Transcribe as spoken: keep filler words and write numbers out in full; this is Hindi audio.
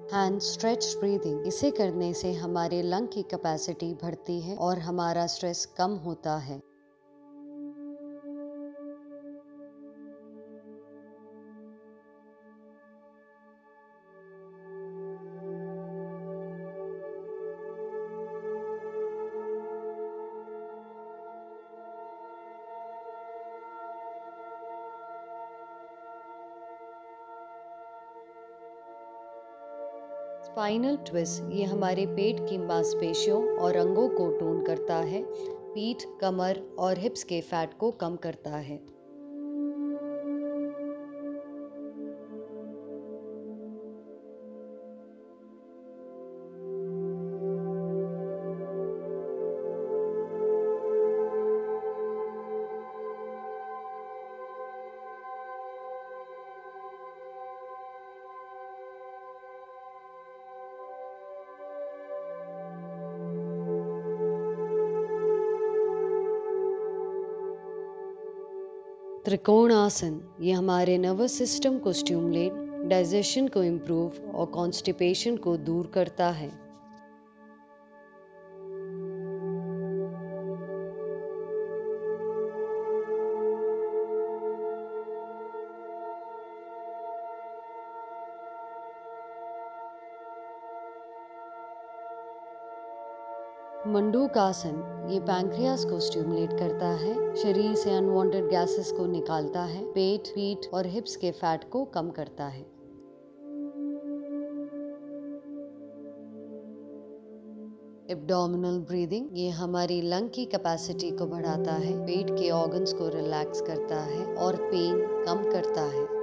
हैंड स्ट्रेच ब्रीदिंग, इसे करने से हमारे लंग की कैपेसिटी बढ़ती है और हमारा स्ट्रेस कम होता है। स्पाइनल ट्विस्ट, ये हमारे पेट की मांसपेशियों और अंगों को टोन करता है। पीठ, कमर और हिप्स के फैट को कम करता है। त्रिकोणासन, ये हमारे नर्वस सिस्टम को स्टिमुलेट, डाइजेशन को इम्प्रूव और कॉन्स्टिपेशन को दूर करता है। मंडूकासन, ये पैंक्रियास को स्टिमुलेट करता है, शरीर से अनवांटेड गैसेस को निकालता है, पेट, पीठ और हिप्स के फैट को कम करता है। एब्डोमिनल ब्रीदिंग, ये हमारी लंग की कैपेसिटी को बढ़ाता है, पेट के ऑर्गन्स को रिलैक्स करता है और पेन कम करता है।